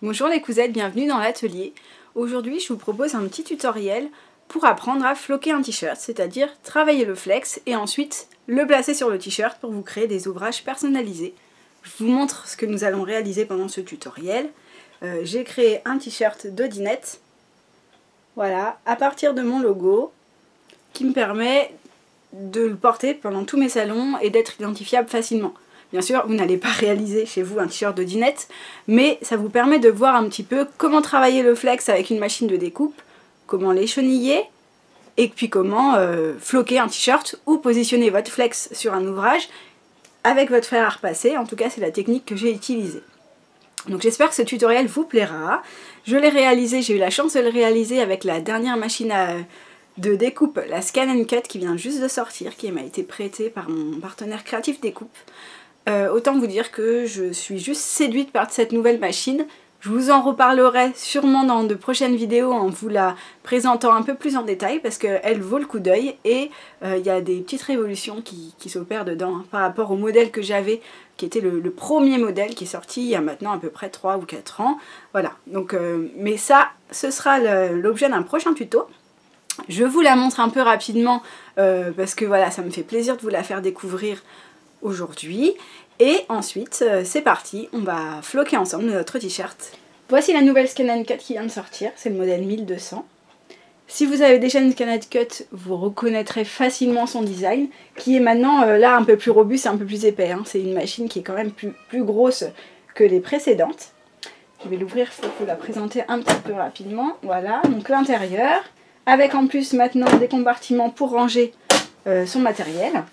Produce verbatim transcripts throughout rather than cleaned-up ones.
Bonjour les cousettes, bienvenue dans l'atelier. Aujourd'hui je vous propose un petit tutoriel pour apprendre à floquer un t-shirt, c'est-à-dire travailler le flex et ensuite le placer sur le t-shirt pour vous créer des ouvrages personnalisés. Je vous montre ce que nous allons réaliser pendant ce tutoriel. Euh, J'ai créé un t-shirt d'Odinette, voilà, à partir de mon logo, qui me permet de le porter pendant tous mes salons et d'être identifiable facilement. Bien sûr, vous n'allez pas réaliser chez vous un t-shirt d'Odinette, mais ça vous permet de voir un petit peu comment travailler le flex avec une machine de découpe, comment l'écheniller, et puis comment euh, floquer un t-shirt ou positionner votre flex sur un ouvrage avec votre fer à repasser. En tout cas, c'est la technique que j'ai utilisée. Donc j'espère que ce tutoriel vous plaira. Je l'ai réalisé, j'ai eu la chance de le réaliser avec la dernière machine à, de découpe, la Scan and Cut, qui vient juste de sortir, qui m'a été prêtée par mon partenaire créatif découpe. Euh, autant vous dire que je suis juste séduite par cette nouvelle machine. Je vous en reparlerai sûrement dans de prochaines vidéos en vous la présentant un peu plus en détail parce qu'elle vaut le coup d'œil et il euh, y a des petites révolutions qui, qui s'opèrent dedans hein, par rapport au modèle que j'avais qui était le, le premier modèle qui est sorti il y a maintenant à peu près trois ou quatre ans. Voilà, donc, euh, mais ça, ce sera l'objet d'un prochain tuto. Je vous la montre un peu rapidement euh, parce que voilà, ça me fait plaisir de vous la faire découvrir aujourd'hui. Et ensuite, euh, c'est parti, on va floquer ensemble notre t-shirt. Voici la nouvelle Scan and Cut qui vient de sortir, c'est le modèle mille deux cents. Si vous avez déjà une Scan and Cut, vous reconnaîtrez facilement son design, qui est maintenant euh, là un peu plus robuste et un peu plus épais. Hein. C'est une machine qui est quand même plus, plus grosse que les précédentes. Je vais l'ouvrir pour vous la présenter un petit peu rapidement. Voilà, donc l'intérieur, avec en plus maintenant des compartiments pour ranger euh, son matériel.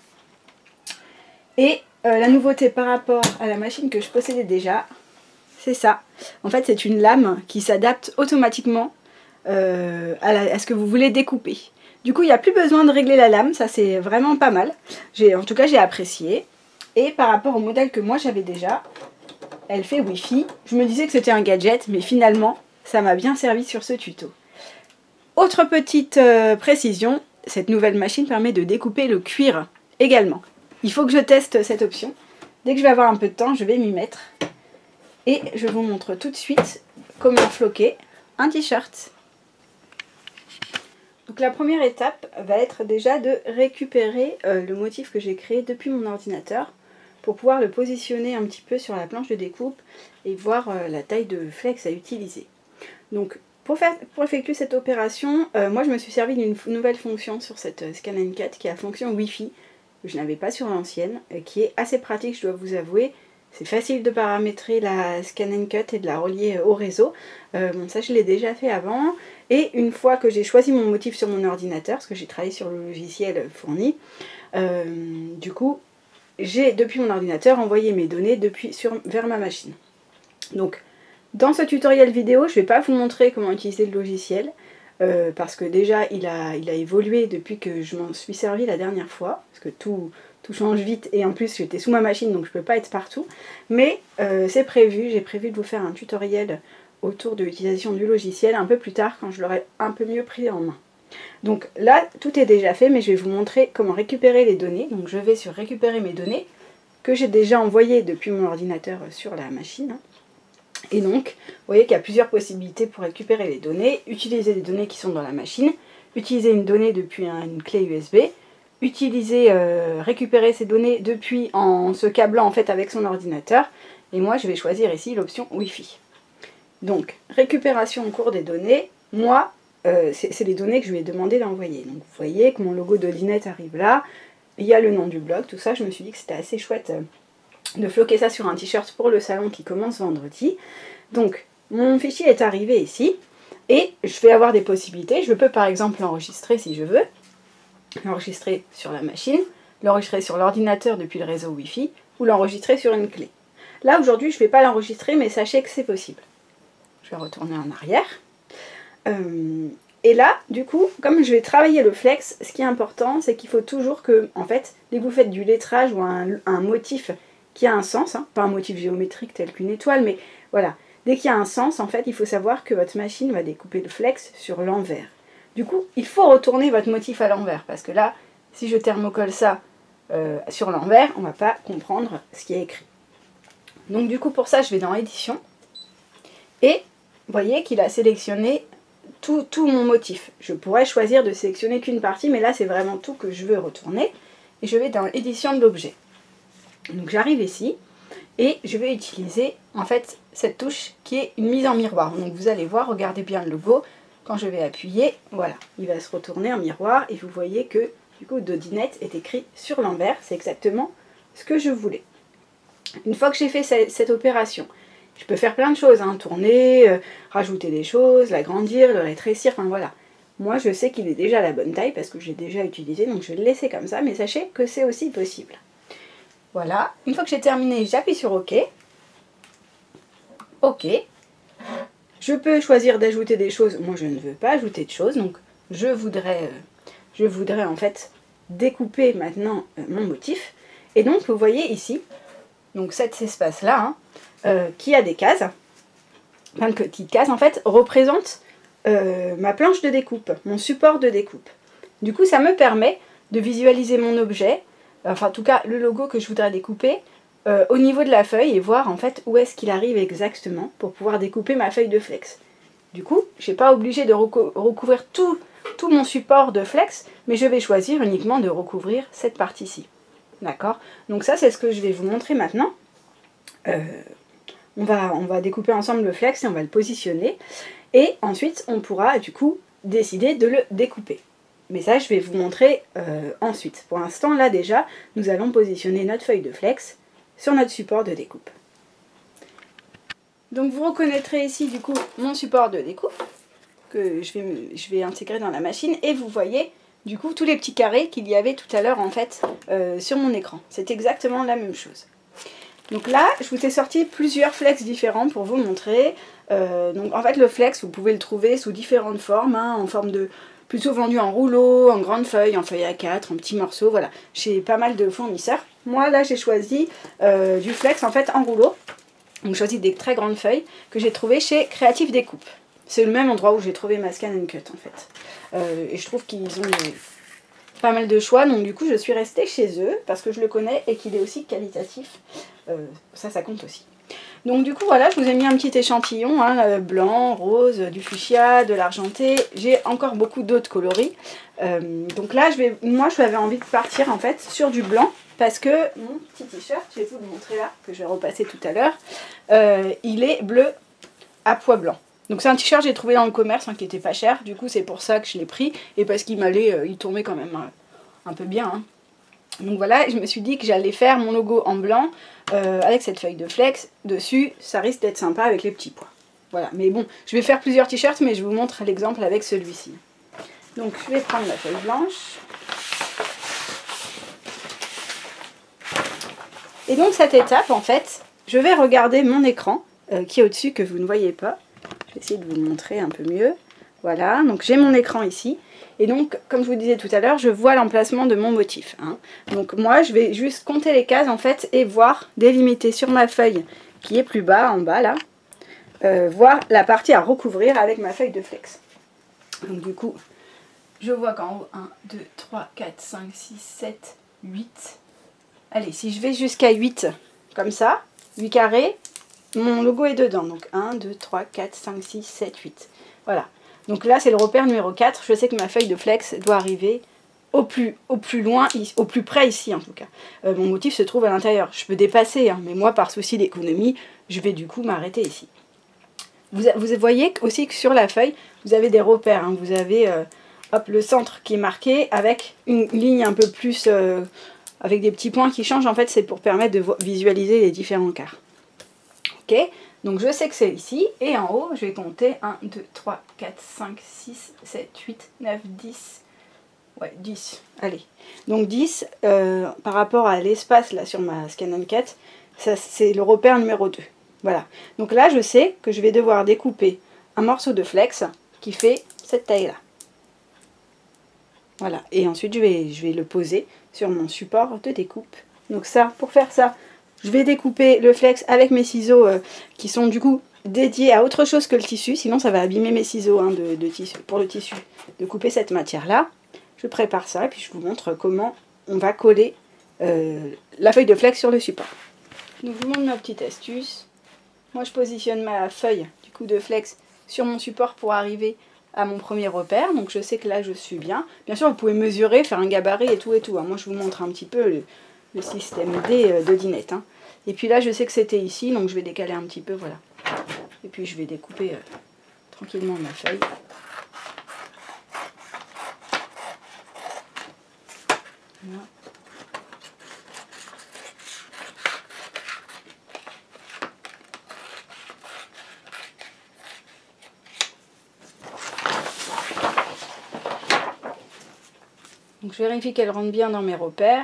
Et euh, la nouveauté par rapport à la machine que je possédais déjà, c'est ça. En fait, c'est une lame qui s'adapte automatiquement euh, à, la, à ce que vous voulez découper. Du coup, il n'y a plus besoin de régler la lame, ça c'est vraiment pas mal. En tout cas, j'ai apprécié. Et par rapport au modèle que moi j'avais déjà, elle fait Wi-Fi. Je me disais que c'était un gadget, mais finalement, ça m'a bien servi sur ce tuto. Autre petite euh, précision, cette nouvelle machine permet de découper le cuir également. Il faut que je teste cette option. Dès que je vais avoir un peu de temps, je vais m'y mettre. Et je vous montre tout de suite comment floquer un t-shirt. Donc la première étape va être déjà de récupérer euh, le motif que j'ai créé depuis mon ordinateur pour pouvoir le positionner un petit peu sur la planche de découpe et voir euh, la taille de flex à utiliser. Donc pour, faire, pour effectuer cette opération, euh, moi je me suis servi d'une nouvelle fonction sur cette euh, Scan and Cut qui est la fonction Wi-Fi que je n'avais pas sur l'ancienne, qui est assez pratique, je dois vous avouer. C'est facile de paramétrer la Scan and Cut et de la relier au réseau. Euh, bon, ça je l'ai déjà fait avant. Et une fois que j'ai choisi mon motif sur mon ordinateur, parce que j'ai travaillé sur le logiciel fourni, euh, du coup, j'ai depuis mon ordinateur envoyé mes données depuis, sur, vers ma machine. Donc, dans ce tutoriel vidéo, je ne vais pas vous montrer comment utiliser le logiciel. Euh, parce que déjà il a, il a évolué depuis que je m'en suis servi la dernière fois, parce que tout, tout change vite et en plus j'étais sous ma machine donc je ne peux pas être partout, mais euh, c'est prévu, j'ai prévu de vous faire un tutoriel autour de l'utilisation du logiciel un peu plus tard quand je l'aurai un peu mieux pris en main. Donc là tout est déjà fait, mais je vais vous montrer comment récupérer les données. Donc je vais sur récupérer mes données que j'ai déjà envoyées depuis mon ordinateur sur la machine. Et donc, vous voyez qu'il y a plusieurs possibilités pour récupérer les données. Utiliser des données qui sont dans la machine, utiliser une donnée depuis une clé U S B, utiliser, euh, récupérer ces données depuis en se câblant en fait avec son ordinateur. Et moi, je vais choisir ici l'option Wi-Fi. Donc, récupération en cours des données. Moi, euh, c'est les données que je lui ai demandé d'envoyer. Donc, vous voyez que mon logo d'Odinette arrive là. Il y a le nom du blog, tout ça. Je me suis dit que c'était assez chouette Euh, de floquer ça sur un t-shirt pour le salon qui commence vendredi. Donc mon fichier est arrivé ici et je vais avoir des possibilités. Je peux par exemple l'enregistrer si je veux, l'enregistrer sur la machine, l'enregistrer sur l'ordinateur depuis le réseau Wi-Fi ou l'enregistrer sur une clé. Là aujourd'hui je ne vais pas l'enregistrer, mais sachez que c'est possible. Je vais retourner en arrière. Euh, et là du coup, comme je vais travailler le flex, ce qui est important c'est qu'il faut toujours que, en fait, dès que vous faites du lettrage ou un, un motif qui a un sens, hein, pas un motif géométrique tel qu'une étoile, mais voilà, dès qu'il y a un sens, en fait, il faut savoir que votre machine va découper le flex sur l'envers. Du coup, il faut retourner votre motif à l'envers, parce que là, si je thermocolle ça euh, sur l'envers, on ne va pas comprendre ce qui est écrit. Donc du coup, pour ça, je vais dans Édition, Et vous voyez qu'il a sélectionné tout, tout mon motif. Je pourrais choisir de sélectionner qu'une partie, mais là c'est vraiment tout que je veux retourner. Et je vais dans édition de l'objet. Donc j'arrive ici et je vais utiliser en fait cette touche qui est une mise en miroir. Donc vous allez voir, regardez bien le logo, quand je vais appuyer, voilà, il va se retourner en miroir et vous voyez que du coup Dodinette est écrit sur l'envers, c'est exactement ce que je voulais. Une fois que j'ai fait cette, cette opération, je peux faire plein de choses, hein, tourner, euh, rajouter des choses, l'agrandir, le rétrécir, enfin voilà. Moi je sais qu'il est déjà à la bonne taille parce que j'ai déjà utilisé, donc je vais le laisser comme ça, mais sachez que c'est aussi possible. Voilà, une fois que j'ai terminé, j'appuie sur OK. OK. Je peux choisir d'ajouter des choses, moi je ne veux pas ajouter de choses, donc je voudrais, euh, je voudrais en fait découper maintenant euh, mon motif. Et donc vous voyez ici, donc cet espace-là, hein, euh, qui a des cases, plein de petites cases en fait, représente euh, ma planche de découpe, mon support de découpe. Du coup ça me permet de visualiser mon objet, enfin en tout cas le logo que je voudrais découper, euh, au niveau de la feuille et voir en fait où est-ce qu'il arrive exactement pour pouvoir découper ma feuille de flex. Du coup, je n'ai pas obligé de recou recouvrir tout, tout mon support de flex, mais je vais choisir uniquement de recouvrir cette partie-ci. D'accord? Donc ça c'est ce que je vais vous montrer maintenant. Euh, on, va, on va découper ensemble le flex et on va le positionner. Et ensuite on pourra du coup décider de le découper. Mais ça je vais vous montrer euh, ensuite. Pour l'instant là déjà, nous allons positionner notre feuille de flex sur notre support de découpe. Donc vous reconnaîtrez ici du coup mon support de découpe que je vais, je vais intégrer dans la machine et vous voyez du coup tous les petits carrés qu'il y avait tout à l'heure en fait euh, sur mon écran. C'est exactement la même chose. Donc là je vous ai sorti plusieurs flex différents pour vous montrer. Euh, donc en fait le flex vous pouvez le trouver sous différentes formes, hein, en forme de plutôt vendu en rouleau, en grande feuille, en feuille A quatre, en petits morceaux, voilà. Chez pas mal de fournisseurs. Moi là j'ai choisi euh, du flex en fait en rouleau. Donc j'ai choisi des très grandes feuilles que j'ai trouvées chez Creative Découpe. C'est le même endroit où j'ai trouvé ma Scan and Cut en fait. Euh, et je trouve qu'ils ont des... pas mal de choix, donc du coup je suis restée chez eux parce que je le connais et qu'il est aussi qualitatif. Euh, ça, ça compte aussi. Donc du coup voilà, je vous ai mis un petit échantillon, hein, blanc, rose, du fuchsia, de l'argenté. J'ai encore beaucoup d'autres coloris. Euh, donc là, je vais, moi je avais envie de partir en fait sur du blanc parce que mon petit t-shirt, je vais vous le montrer là, que je vais repasser tout à l'heure, euh, il est bleu à pois blanc. Donc c'est un t-shirt que j'ai trouvé dans le commerce, hein, qui était pas cher, du coup c'est pour ça que je l'ai pris et parce qu'il m'allait, euh, il tombait quand même euh, un peu bien. Hein. Donc voilà, je me suis dit que j'allais faire mon logo en blanc euh, avec cette feuille de flex dessus, ça risque d'être sympa avec les petits pois. Voilà, mais bon, je vais faire plusieurs t-shirts, mais je vous montre l'exemple avec celui-ci. Donc je vais prendre ma feuille blanche. Et donc cette étape, en fait, je vais regarder mon écran euh, qui est au-dessus, que vous ne voyez pas. Je vais essayer de vous le montrer un peu mieux. Voilà, donc j'ai mon écran ici. Et donc, comme je vous disais tout à l'heure, je vois l'emplacement de mon motif. Hein. Donc moi, je vais juste compter les cases, en fait, et voir, délimiter sur ma feuille, qui est plus bas, en bas, là, euh, voir la partie à recouvrir avec ma feuille de flex. Donc du coup, je vois qu'en haut, un, deux, trois, quatre, cinq, six, sept, huit... Allez, si je vais jusqu'à huit, comme ça, huit carrés, mon logo est dedans. Donc un, deux, trois, quatre, cinq, six, sept, huit. Voilà. Donc là, c'est le repère numéro quatre. Je sais que ma feuille de flex doit arriver au plus, au plus loin, au plus près ici en tout cas. Euh, mon motif se trouve à l'intérieur. Je peux dépasser, hein, mais moi, par souci d'économie, je vais du coup m'arrêter ici. Vous, vous voyez aussi que sur la feuille, vous avez des repères. Hein. Vous avez euh, hop, le centre qui est marqué avec une ligne un peu plus... Euh, avec des petits points qui changent, en fait, c'est pour permettre de visualiser les différents quarts. Ok, donc je sais que c'est ici, et en haut, je vais compter un, deux, trois, quatre, cinq, six, sept, huit, neuf, dix, ouais, dix, allez. Donc dix, euh, par rapport à l'espace, là, sur ma Scan and Cut, c'est le repère numéro deux. Voilà, donc là, je sais que je vais devoir découper un morceau de flex qui fait cette taille-là. Voilà, et ensuite je vais, je vais le poser sur mon support de découpe. Donc ça, pour faire ça, je vais découper le flex avec mes ciseaux euh, qui sont du coup dédiés à autre chose que le tissu, sinon ça va abîmer mes ciseaux hein, de, de tissu, pour le tissu, de couper cette matière-là. Je prépare ça et puis je vous montre comment on va coller euh, la feuille de flex sur le support. Donc je vous montre ma petite astuce. Moi je positionne ma feuille du coups de flex sur mon support pour arriver à mon premier repère. Donc je sais que là je suis bien. Bien sûr vous pouvez mesurer, faire un gabarit et tout et tout. Hein. Moi je vous montre un petit peu le, le système D de dinette. Hein. Et puis là je sais que c'était ici, donc je vais décaler un petit peu, voilà. Et puis je vais découper euh, tranquillement ma feuille. Voilà. Donc je vérifie qu'elle rentre bien dans mes repères.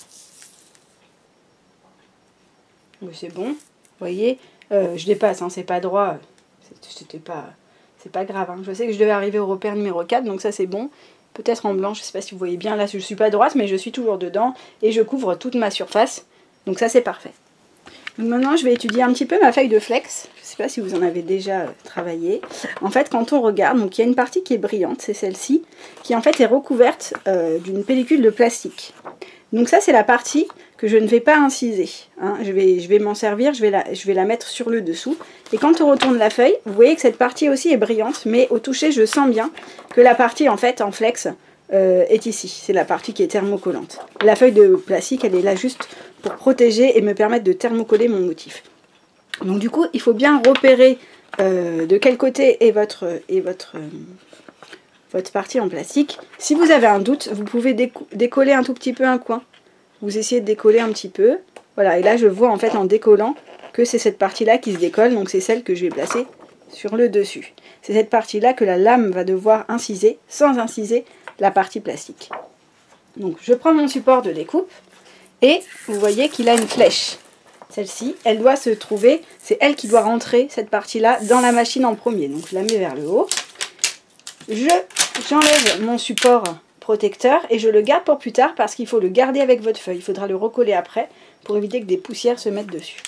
C'est bon, vous voyez, euh, je dépasse, hein, c'est pas droit, c'était pas, c'est pas grave. Hein. Je sais que je devais arriver au repère numéro quatre, donc ça c'est bon. Peut-être en blanc, je sais pas si vous voyez bien, là je suis pas droite, mais je suis toujours dedans et je couvre toute ma surface, donc ça c'est parfait. Donc maintenant je vais étudier un petit peu ma feuille de flex, je sais pas si vous en avez déjà travaillé. En fait quand on regarde, donc il y a une partie qui est brillante, c'est celle-ci, qui en fait est recouverte euh, d'une pellicule de plastique. Donc ça c'est la partie que je ne vais pas inciser. Hein. Je vais, je vais m'en servir, je vais, la, je vais la mettre sur le dessous. Et quand on retourne la feuille, vous voyez que cette partie aussi est brillante, mais au toucher je sens bien que la partie en fait en flex euh, est ici. C'est la partie qui est thermocollante. La feuille de plastique elle est là juste pour protéger et me permettre de thermocoller mon motif. Donc du coup il faut bien repérer euh, de quel côté est votre... Est votre euh, votre partie en plastique. Si vous avez un doute, vous pouvez décoller un tout petit peu un coin. Vous essayez de décoller un petit peu. Voilà, et là je vois en fait en décollant que c'est cette partie-là qui se décolle, donc c'est celle que je vais placer sur le dessus. C'est cette partie-là que la lame va devoir inciser, sans inciser la partie plastique. Donc je prends mon support de découpe, et vous voyez qu'il a une flèche. Celle-ci, elle doit se trouver, c'est elle qui doit rentrer, cette partie-là, dans la machine en premier. Donc je la mets vers le haut. Je, j'enlève mon support protecteur et je le garde pour plus tard parce qu'il faut le garder avec votre feuille. Il faudra le recoller après pour éviter que des poussières se mettent dessus.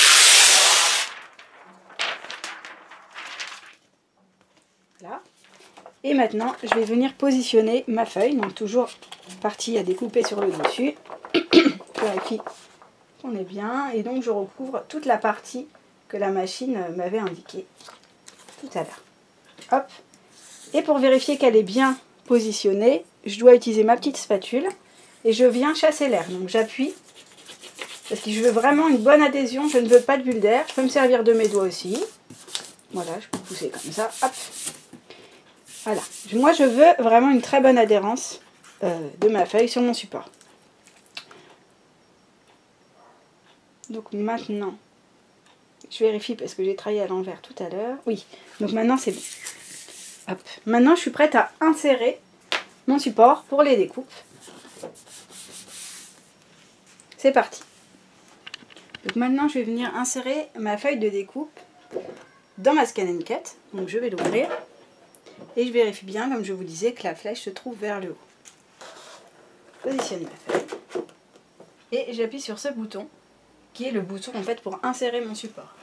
Voilà. Et maintenant, je vais venir positionner ma feuille. Donc toujours partie à découper sur le dessus. Je vérifie qu'on est bien. Et donc je recouvre toute la partie que la machine m'avait indiquée tout à l'heure. Hop. Et pour vérifier qu'elle est bien positionnée, je dois utiliser ma petite spatule et je viens chasser l'air. Donc j'appuie parce que je veux vraiment une bonne adhésion, je ne veux pas de bulle d'air. Je peux me servir de mes doigts aussi. Voilà, je peux pousser comme ça. Hop. Voilà. Moi je veux vraiment une très bonne adhérence euh, de ma feuille sur mon support. Donc maintenant, je vérifie parce que j'ai travaillé à l'envers tout à l'heure. Oui, donc maintenant c'est bon. Hop. Maintenant, je suis prête à insérer mon support pour les découpes. C'est parti. Donc maintenant, je vais venir insérer ma feuille de découpe dans ma Scan and Cut. Donc je vais l'ouvrir et je vérifie bien, comme je vous disais, que la flèche se trouve vers le haut. Je positionne ma feuille et j'appuie sur ce bouton qui est le bouton en fait pour insérer mon support.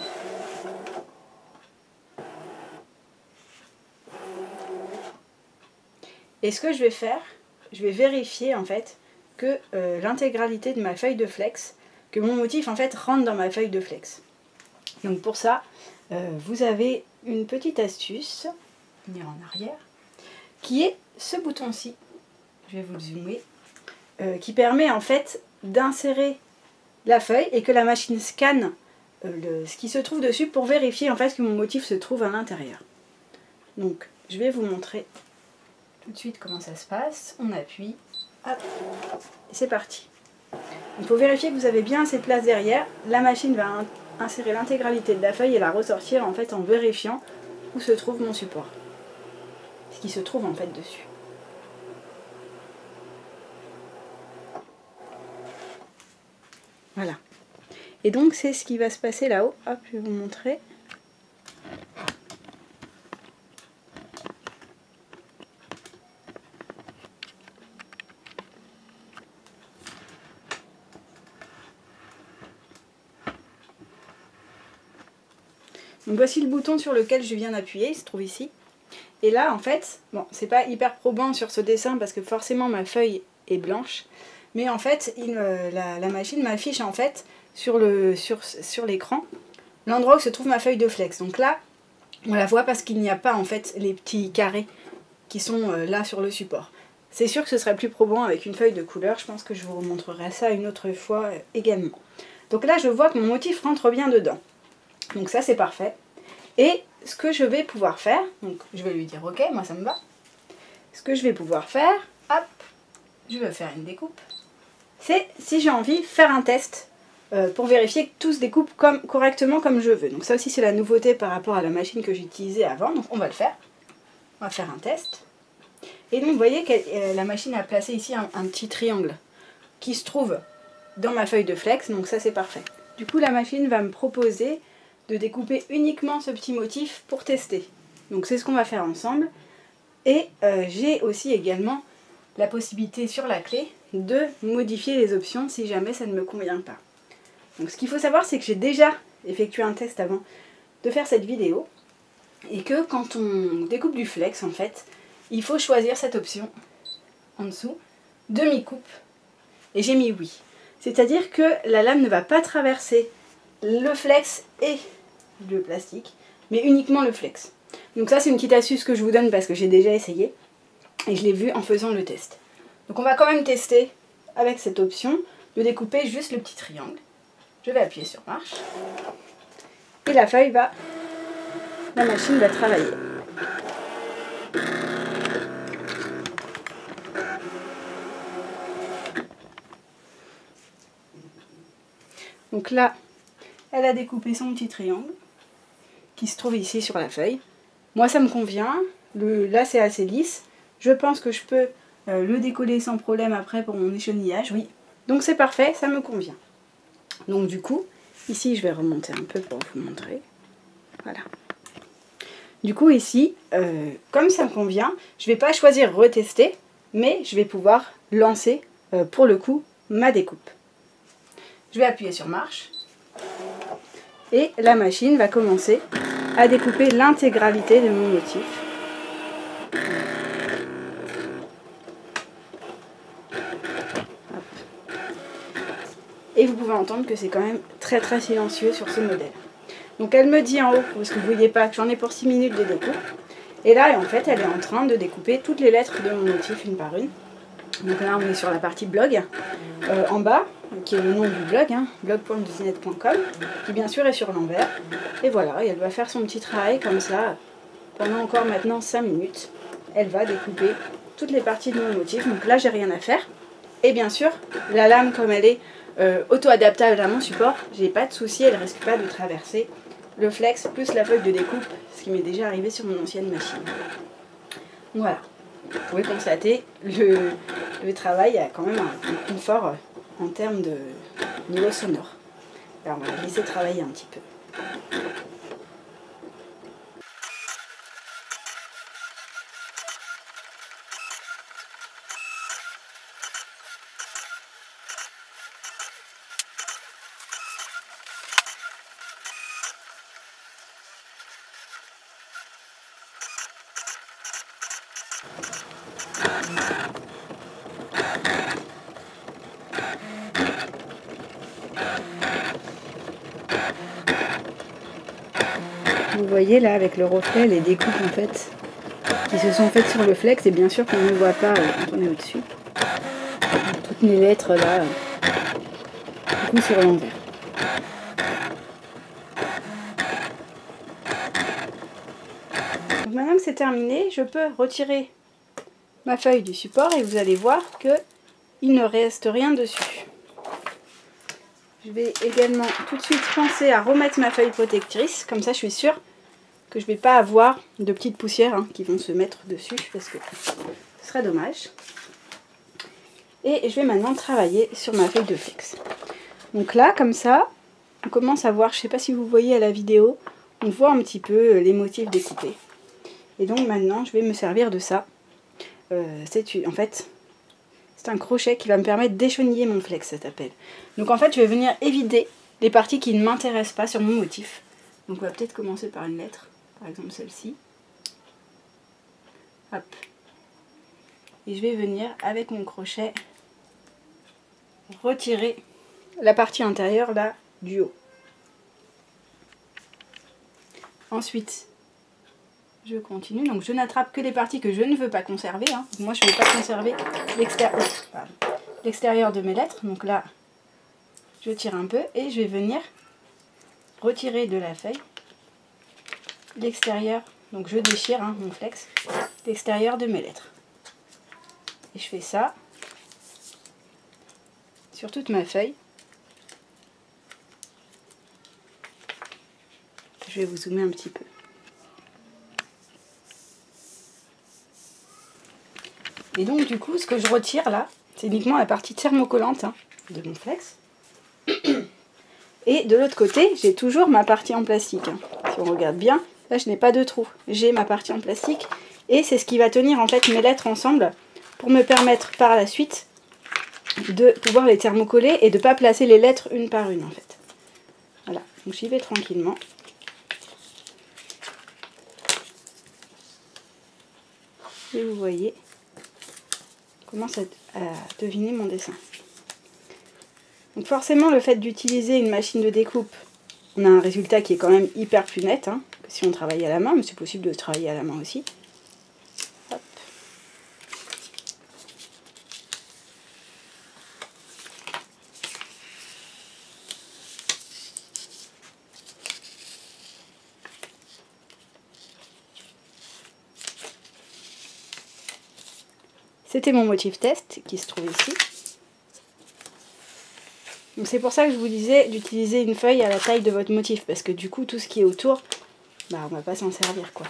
Et ce que je vais faire, je vais vérifier en fait que euh, l'intégralité de ma feuille de flex, que mon motif en fait rentre dans ma feuille de flex. Donc pour ça, euh, vous avez une petite astuce, venir en arrière, qui est ce bouton-ci, je vais vous le zoomer, euh, qui permet en fait d'insérer la feuille et que la machine scanne euh, le, ce qui se trouve dessus pour vérifier en fait que mon motif se trouve à l'intérieur. Donc je vais vous montrer tout de suite comment ça se passe. On appuie, hop, et c'est parti. Il faut vérifier que vous avez bien assez de place derrière. La machine va insérer l'intégralité de la feuille et la ressortir en fait en vérifiant où se trouve mon support. Ce qui se trouve en fait dessus. Voilà. Et donc c'est ce qui va se passer là-haut. Hop, je vais vous montrer. Donc voici le bouton sur lequel je viens d'appuyer, il se trouve ici. Et là en fait, bon c'est pas hyper probant sur ce dessin parce que forcément ma feuille est blanche. Mais en fait, il, euh, la, la machine m'affiche en fait sur le sur, sur l'écran l'endroit où se trouve ma feuille de flex. Donc là, On la voit parce qu'il n'y a pas en fait les petits carrés qui sont euh, là sur le support. C'est sûr que ce serait plus probant avec une feuille de couleur, je pense que je vous remontrerai ça une autre fois euh, également. Donc là je vois que mon motif rentre bien dedans. Donc ça c'est parfait. Et ce que je vais pouvoir faire, donc je vais lui dire ok, moi ça me va. Ce que je vais pouvoir faire, hop, je vais faire une découpe. C'est si j'ai envie faire un test euh, pour vérifier que tout se découpe comme, correctement comme je veux. Donc ça aussi c'est la nouveauté par rapport à la machine que j'utilisais avant, donc on va le faire. On va faire un test. Et donc vous voyez que euh, la machine a placé ici un, un petit triangle qui se trouve dans ma feuille de flex, donc ça c'est parfait. Du coup la machine va me proposer de découper uniquement ce petit motif pour tester. Donc c'est ce qu'on va faire ensemble. Et euh, j'ai aussi également la possibilité sur la clé de modifier les options si jamais ça ne me convient pas. Donc ce qu'il faut savoir c'est que j'ai déjà effectué un test avant de faire cette vidéo et que quand on découpe du flex en fait, il faut choisir cette option en dessous, demi-coupe, et j'ai mis oui. C'est-à-dire que la lame ne va pas traverser le flex et le plastique, mais uniquement le flex. Donc ça c'est une petite astuce que je vous donne parce que j'ai déjà essayé et je l'ai vu en faisant le test. Donc on va quand même tester avec cette option de découper juste le petit triangle. Je vais appuyer sur marche et la feuille va, la machine va travailler. Donc là, elle a découpé son petit triangle qui se trouve ici sur la feuille. Moi ça me convient, le, là c'est assez lisse. Je pense que je peux euh, le décoller sans problème après pour mon échantillage, oui. Donc c'est parfait, ça me convient. Donc du coup, ici je vais remonter un peu pour vous montrer. Voilà. Du coup ici, euh, comme ça me convient, je ne vais pas choisir retester, mais je vais pouvoir lancer euh, pour le coup ma découpe. Je vais appuyer sur marche et la machine va commencer à découper l'intégralité de mon motif. Hop. Et vous pouvez entendre que c'est quand même très très silencieux sur ce modèle. Donc elle me dit en haut, parce que vous ne voyez pas, que j'en ai pour six minutes de découpe. Et là en fait elle est en train de découper toutes les lettres de mon motif une par une. Donc là on est sur la partie blog, euh, en bas, qui est le nom du blog, hein, blog point desinette point com, qui bien sûr est sur l'envers. Et voilà, et elle va faire son petit travail comme ça, pendant encore maintenant cinq minutes. Elle va découper toutes les parties de mon motif, donc là j'ai rien à faire. Et bien sûr, la lame comme elle est euh, auto-adaptable à mon support, j'ai pas de souci, elle risque pas de traverser le flex plus la feuille de découpe, ce qui m'est déjà arrivé sur mon ancienne machine. Voilà. Vous pouvez constater, le, le travail a quand même un, un confort en termes de niveau sonore. Alors on va laisser travailler un petit peu. Vous voyez là avec le reflet les découpes en fait qui se sont faites sur le flex et bien sûr qu'on ne voit pas euh, quand on est au-dessus. Toutes les lettres là, euh, du coup sur l'envers. Donc maintenant que c'est terminé, je peux retirer ma feuille du support et vous allez voir que il ne reste rien dessus. Je vais également tout de suite penser à remettre ma feuille protectrice, comme ça je suis sûre que je ne vais pas avoir de petites poussières hein, qui vont se mettre dessus, parce que ce serait dommage. Et je vais maintenant travailler sur ma feuille de flex. Donc là, comme ça, on commence à voir, je ne sais pas si vous voyez à la vidéo, on voit un petit peu les motifs découpés. Et donc maintenant, je vais me servir de ça. Euh, c'est en fait... C'est un crochet qui va me permettre d'écheniller mon flex, ça s'appelle. Donc en fait, je vais venir évider les parties qui ne m'intéressent pas sur mon motif. Donc on va peut-être commencer par une lettre, par exemple celle-ci. Hop. Et je vais venir, avec mon crochet, retirer la partie intérieure là, du haut. Ensuite, je continue. Donc je n'attrape que les parties que je ne veux pas conserver. Hein. Moi je ne veux pas conserver l'extérieur de mes lettres. Donc là, je tire un peu et je vais venir retirer de la feuille l'extérieur. Donc je déchire hein, mon flex, l'extérieur de mes lettres. Et je fais ça sur toute ma feuille. Je vais vous zoomer un petit peu. Et donc du coup, ce que je retire là, c'est uniquement la partie thermocollante hein, de mon flex. Et de l'autre côté, j'ai toujours ma partie en plastique. Hein. Si on regarde bien, là je n'ai pas de trou. J'ai ma partie en plastique et c'est ce qui va tenir en fait mes lettres ensemble pour me permettre par la suite de pouvoir les thermocoller et de ne pas placer les lettres une par une en fait. Voilà, donc j'y vais tranquillement. Et vous voyez, on commence à, à deviner mon dessin. Donc forcément, le fait d'utiliser une machine de découpe, on a un résultat qui est quand même hyper plus net hein, que si on travaille à la main, mais c'est possible de travailler à la main aussi. Hop. C'était mon motif test qui se trouve ici. Donc c'est pour ça que je vous disais d'utiliser une feuille à la taille de votre motif, parce que du coup tout ce qui est autour, bah on va pas s'en servir quoi.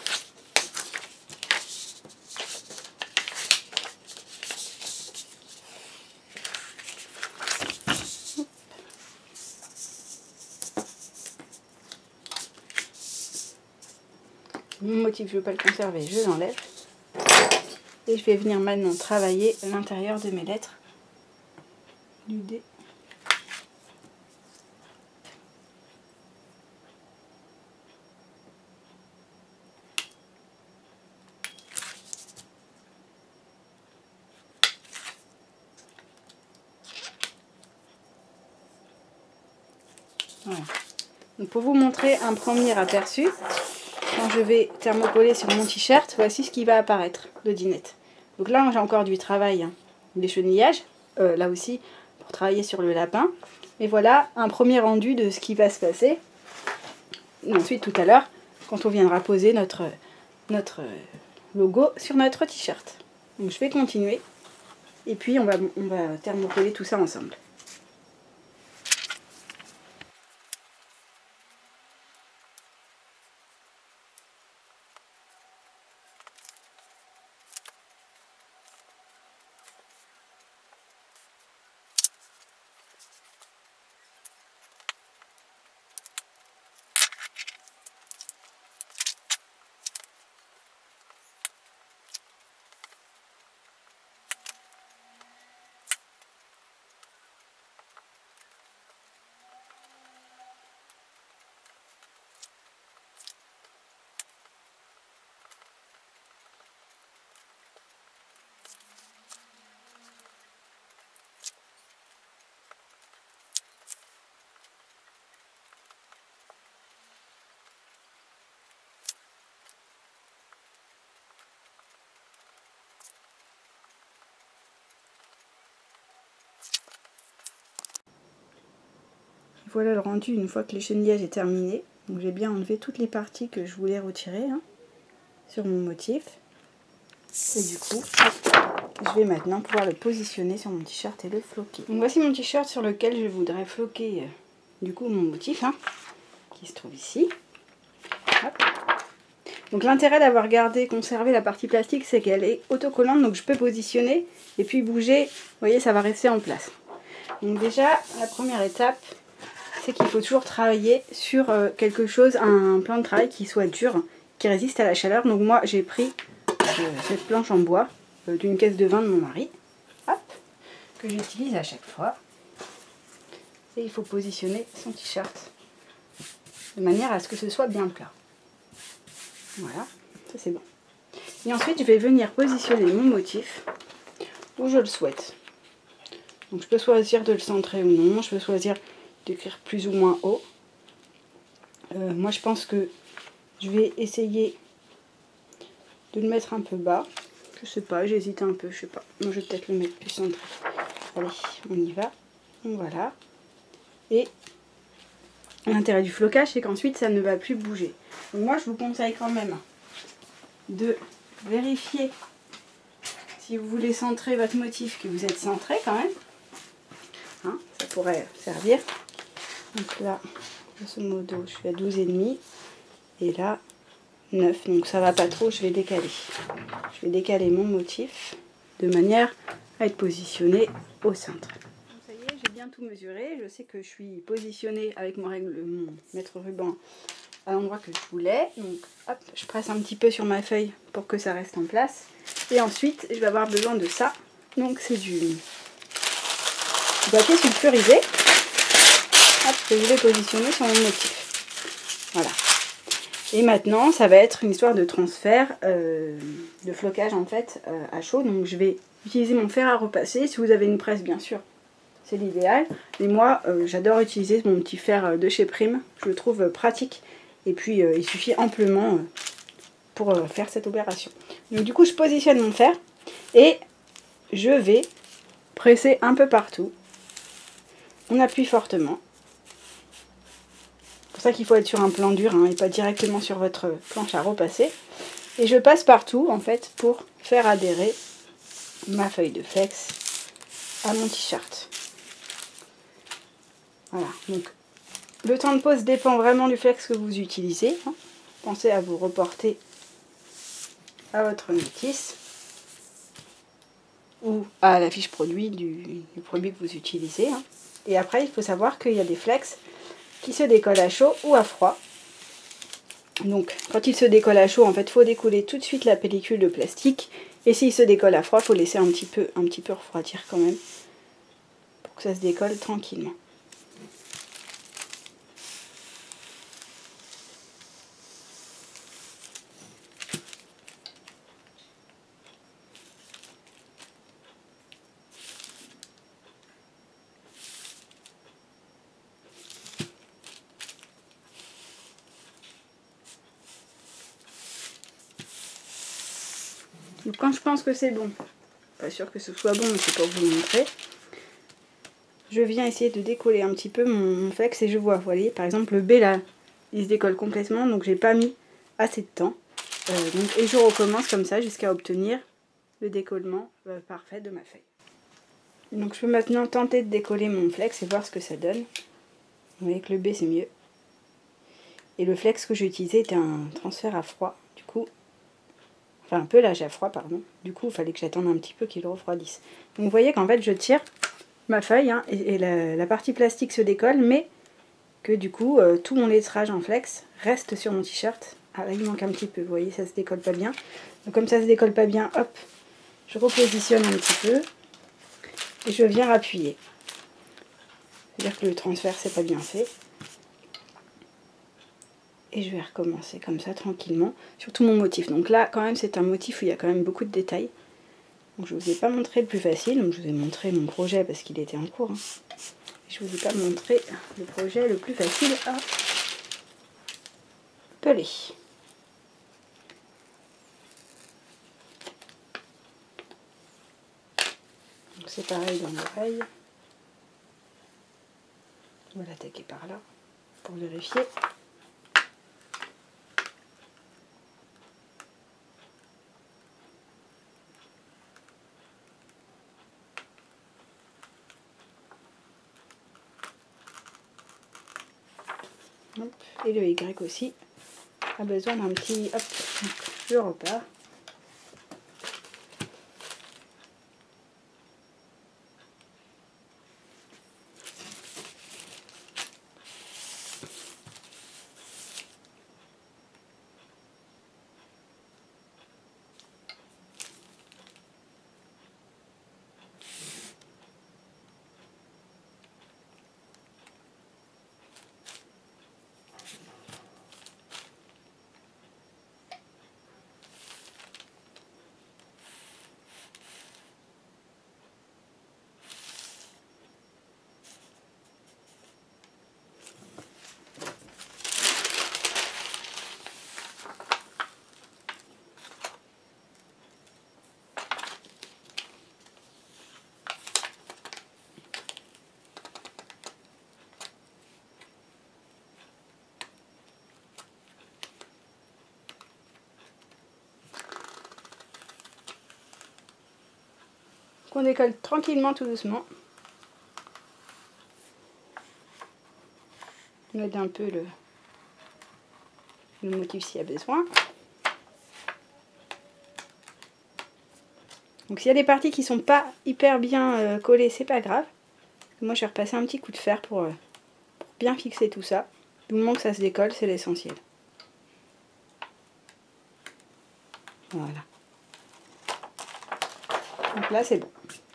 Mon motif, je ne veux pas le conserver, je l'enlève. Et je vais venir maintenant travailler l'intérieur de mes lettres du dé. Voilà. Donc pour vous montrer un premier aperçu, quand je vais thermocoller sur mon t-shirt, voici ce qui va apparaître de dinette. Donc là j'ai encore du travail, hein, des chenillages, euh, là aussi pour travailler sur le lapin. Et voilà un premier rendu de ce qui va se passer. Et ensuite tout à l'heure, quand on viendra poser notre, notre logo sur notre t-shirt. Donc je vais continuer et puis on va, on va thermocoller tout ça ensemble. Voilà le rendu une fois que le chenillage est terminé. Donc j'ai bien enlevé toutes les parties que je voulais retirer hein, sur mon motif. Et du coup, je vais maintenant pouvoir le positionner sur mon t-shirt et le floquer. Donc voici mon t-shirt sur lequel je voudrais floquer euh, du coup mon motif hein, qui se trouve ici. Hop. Donc l'intérêt d'avoir gardé, conservé la partie plastique, c'est qu'elle est autocollante, donc je peux positionner et puis bouger. Vous voyez, ça va rester en place. Donc déjà, la première étape, c'est qu'il faut toujours travailler sur euh, quelque chose, un plan de travail qui soit dur, qui résiste à la chaleur. Donc moi j'ai pris euh, cette planche en bois euh, d'une caisse de vin de mon mari, hop, que j'utilise à chaque fois. Et il faut positionner son t-shirt de manière à ce que ce soit bien plat. Voilà, ça c'est bon. Et ensuite je vais venir positionner mon motif où je le souhaite. Donc je peux choisir de le centrer ou non, je peux choisir d'écrire plus ou moins haut. Euh, moi je pense que je vais essayer de le mettre un peu bas. Je sais pas, j'hésite un peu, je sais pas. Moi je vais peut-être le mettre plus centré. Allez, on y va. Donc voilà. Et l'intérêt du flocage, c'est qu'ensuite ça ne va plus bouger. Donc moi je vous conseille quand même de vérifier si vous voulez centrer votre motif, que vous êtes centré quand même. Hein, ça pourrait servir. Donc là, grosso modo, je suis à douze virgule cinq et là neuf, donc ça va pas trop, je vais décaler. Je vais décaler mon motif de manière à être positionné au centre. Donc ça y est, j'ai bien tout mesuré, je sais que je suis positionnée avec mon, règle, mon mètre ruban à l'endroit que je voulais. Donc hop, je presse un petit peu sur ma feuille pour que ça reste en place. Et ensuite, je vais avoir besoin de ça. Donc c'est du, du papier sulfurisé. Hop, que je vais positionner sur mon motif. Voilà. Et maintenant, ça va être une histoire de transfert, euh, de flocage en fait euh, à chaud. Donc je vais utiliser mon fer à repasser. Si vous avez une presse, bien sûr, c'est l'idéal. Mais moi, euh, j'adore utiliser mon petit fer de chez Prime. Je le trouve pratique. Et puis, euh, il suffit amplement euh, pour euh, faire cette opération. Donc du coup, je positionne mon fer et je vais presser un peu partout. On appuie fortement. C'est pour ça qu'il faut être sur un plan dur hein, et pas directement sur votre planche à repasser. Et je passe partout en fait pour faire adhérer ma feuille de flex à mon t-shirt. Voilà, donc le temps de pose dépend vraiment du flex que vous utilisez. Hein. Pensez à vous reporter à votre notice ou à la fiche produit du, du produit que vous utilisez. Hein. Et après, il faut savoir qu'il y a des flex qui se décollent à chaud ou à froid. Donc, quand il se décolle à chaud, en fait, il faut découler tout de suite la pellicule de plastique. Et s'il se décolle à froid, il faut laisser un petit peu, un petit peu refroidir quand même pour que ça se décolle tranquillement. Donc quand je pense que c'est bon, pas sûr que ce soit bon, mais c'est pour vous montrer, je viens essayer de décoller un petit peu mon, mon flex et je vois, vous voyez, par exemple le B là, il se décolle complètement, donc j'ai pas mis assez de temps. Euh, donc, et je recommence comme ça jusqu'à obtenir le décollement euh, parfait de ma feuille. Donc je peux maintenant tenter de décoller mon flex et voir ce que ça donne. Vous voyez que le B c'est mieux. Et le flex que j'ai utilisé était un transfert à froid, du coup, enfin un peu lâche à froid, pardon. Du coup, il fallait que j'attende un petit peu qu'il refroidisse. Donc vous voyez qu'en fait je tire ma feuille hein, et, et la, la partie plastique se décolle, mais que du coup euh, tout mon lettrage en flex reste sur mon t-shirt. Ah là il manque un petit peu, vous voyez, ça se décolle pas bien. Donc comme ça se décolle pas bien, hop, je repositionne un petit peu et je viens appuyer. C'est-à-dire que le transfert c'est pas bien fait. Et je vais recommencer comme ça tranquillement sur tout mon motif. Donc là quand même c'est un motif où il y a quand même beaucoup de détails. Donc je ne vous ai pas montré le plus facile, donc je vous ai montré mon projet parce qu'il était en cours. Hein. Je ne vous ai pas montré le projet le plus facile à peler. Donc c'est pareil dans l'oreille. On va l'attaquer par là pour vérifier. Hop. Et le Y aussi a besoin d'un petit... Hop, donc je repars. qu'on décolle tranquillement, tout doucement. On aide un peu le, le motif s'il y a besoin. Donc s'il y a des parties qui sont pas hyper bien euh, collées, c'est pas grave. Moi je vais repasser un petit coup de fer pour, euh, pour bien fixer tout ça. Du moment que ça se décolle, c'est l'essentiel. Voilà. Donc là c'est bon.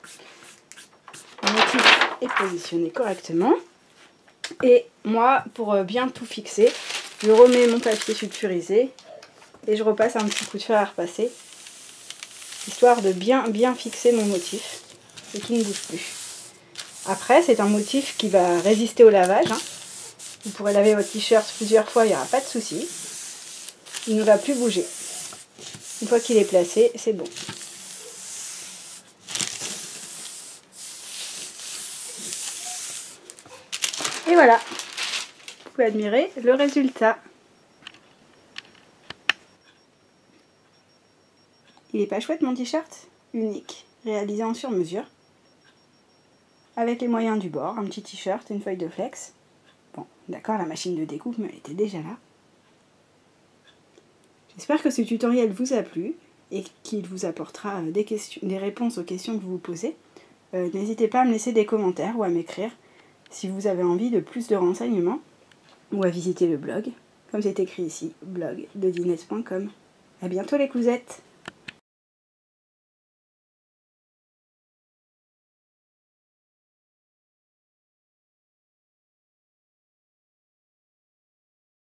Le motif est positionné correctement. Et moi, pour euh, bien tout fixer, je remets mon papier sulfurisé et je repasse un petit coup de fer à repasser. Histoire de bien bien fixer mon motif et qu'il ne bouge plus. Après, c'est un motif qui va résister au lavage. Hein. Vous pourrez laver votre t-shirt plusieurs fois, il n'y aura pas de souci. Il ne va plus bouger. Une fois qu'il est placé, c'est bon. Et voilà, vous pouvez admirer le résultat. Il est pas chouette mon t-shirt? Unique, réalisé en sur mesure. Avec les moyens du bord, un petit t-shirt, une feuille de flex. Bon, d'accord, la machine de découpe, mais elle était déjà là. J'espère que ce tutoriel vous a plu et qu'il vous apportera des, questions, des réponses aux questions que vous vous posez. Euh, N'hésitez pas à me laisser des commentaires ou à m'écrire si vous avez envie de plus de renseignements ou à visiter le blog, comme c'est écrit ici, blog de dinette point com. A bientôt les cousettes!